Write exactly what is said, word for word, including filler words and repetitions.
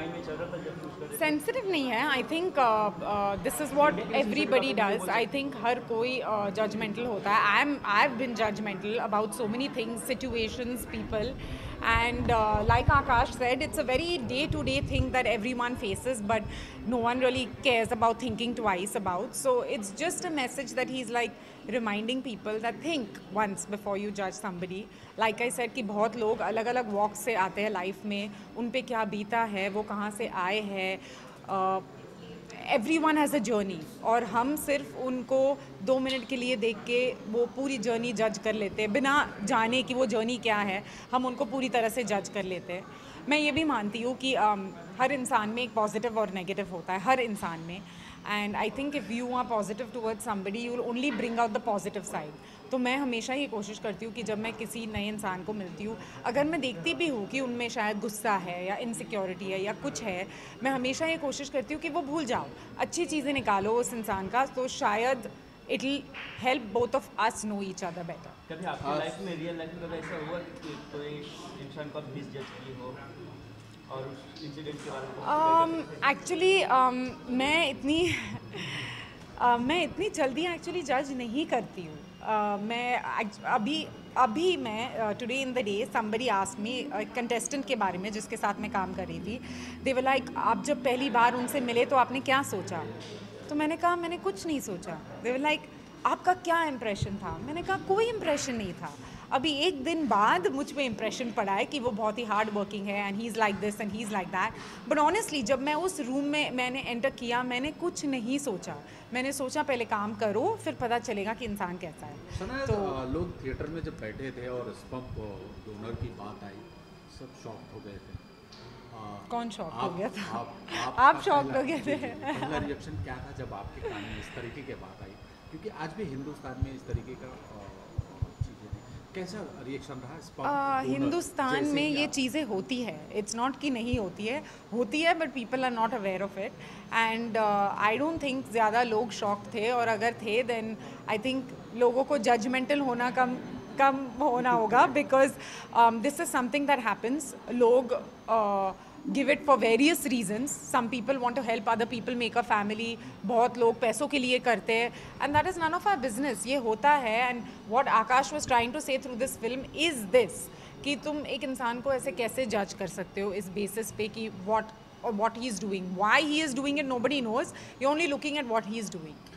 Mind में चल रहा था जब चूज कर रहे थे? सेंसिटिव नहीं है. I think this is what everybody does. I think हर कोई जजमेंटल होता है. I am I have been judgmental about so many things, situations, people, and uh, like Akash said, it's a very day-to-day thing that everyone faces, but no one really cares about thinking twice about. So it's just a message that he's like reminding people that think once before you judge somebody. Like I said कि बहुत लोग अलग अलग walk से आते हैं life में, उन पे क्या बीता है, वो कहाँ से आए हैं. Everyone has a journey, और हम सिर्फ उनको दो मिनट के लिए देख के वो पूरी जर्नी जज कर लेते हैं बिना जाने कि वो जर्नी क्या है. हम उनको पूरी तरह से जज कर लेते हैं. मैं ये भी मानती हूँ कि um, हर इंसान में एक पॉजिटिव और नेगेटिव होता है, हर इंसान में. And I think if you are positive towards somebody, you will only bring out the positive side. तो मैं हमेशा ये कोशिश करती हूँ कि जब मैं किसी नए इंसान को मिलती हूँ, अगर मैं देखती भी हूँ कि उनमें शायद गुस्सा है या इनसिक्योरिटी है या कुछ है, मैं हमेशा ये कोशिश करती हूँ कि वो भूल जाओ, अच्छी चीज़ें निकालो उस इंसान का, तो शायद it will help both of us know each other better. कभी आपकी लाइफ में, रियल लाइफ में कभी ऐसा हुआ कि कोई इंसान को आप मिस जज की हो और उस इंसिडेंट के बारे में? एक्चुअली मैं इतनी uh, मैं इतनी जल्दी एक्चुअली जज नहीं करती हूँ. uh, मैं अभी अभी मैं today in the day somebody asked me contestant के बारे में जिसके साथ मैं काम कर रही थी. दे वर लाइक, आप जब पहली बार उनसे मिले तो आपने क्या सोचा? तो मैंने कहा मैंने कुछ नहीं सोचा. दे वर लाइक, आपका क्या इम्प्रेशन था? मैंने कहा कोई इम्प्रेशन नहीं था. अभी एक दिन बाद मुझ पे इम्प्रेशन पड़ा है कि वो बहुत ही हार्ड वर्किंग है and he is like this and he is like that. But honestly जब मैं उस रूम में मैंने एंटर किया, मैंने कुछ नहीं सोचा. मैंने सोचा पहले काम करो, फिर पता चलेगा कि इंसान कैसा है. सनाया, तो लोग थिएटर में जब बैठे थे और स्पंप डोनर की बात आई, सब शॉक्ड हो गए थे. आ, कौन शॉक हो गया था? आप, आप, आप शॉक हो गए थे? पहला रिएक्शन क्या था जब आपके कान में इस तरीके की बात आई? क्योंकि आज भी हिंदुस्तान में इस तरीके का कैसा रिएक्शन रहा? uh, हिंदुस्तान में ये चीज़ें होती है. इट्स नॉट कि नहीं होती है, होती है, but people are not aware of it. And I don't think ज़्यादा लोग शॉक थे, और अगर थे देन आई थिंक लोगों को जजमेंटल होना कम कम होना होगा, because this is something that happens. लोग uh, give it for various reasons. Some people want to help other people make a family. बहुत लोग पैसों के लिए करते हैं, and that is none of our business. ये होता है. and what Akash was trying to say through this film is this, कि तुम एक इंसान को ऐसे कैसे जज कर सकते हो इस बेसिस पे कि what or what he is doing, why he is doing it, nobody knows. You're only looking at what he is doing.